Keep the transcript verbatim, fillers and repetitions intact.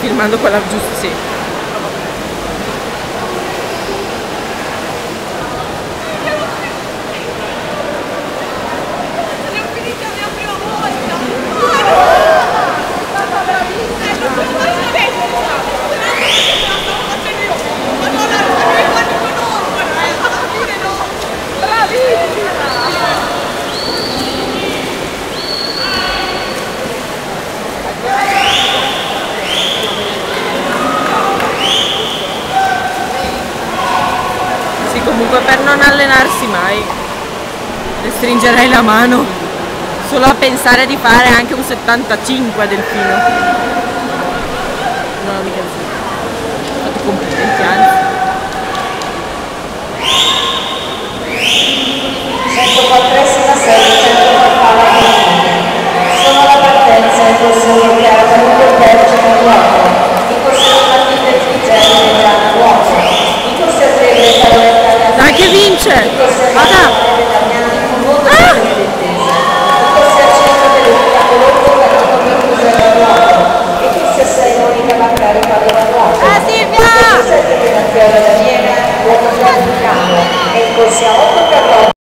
filmando quella giusta, sì. Comunque per non allenarsi mai le stringerei la mano solo a pensare di fare anche un settantacinque a Delfino. No, mica